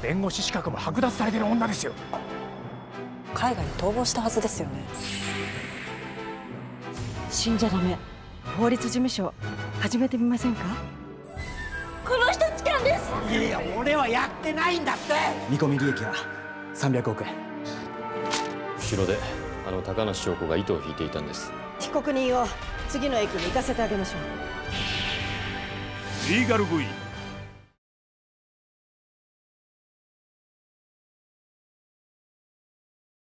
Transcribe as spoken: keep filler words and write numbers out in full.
弁護士資格も剥奪されてる女ですよ。 海外に逃亡したはずですよね。 死んじゃダメ。法律事務所始めてみませんか？ この人痴漢です。 いやいや、俺はやってないんだって。 見込み利益はさんびゃくおくえん。 後ろであの高梨翔子が糸を引いていたんです。 被告人を次の駅に行かせてあげましょう。 リーガルブイ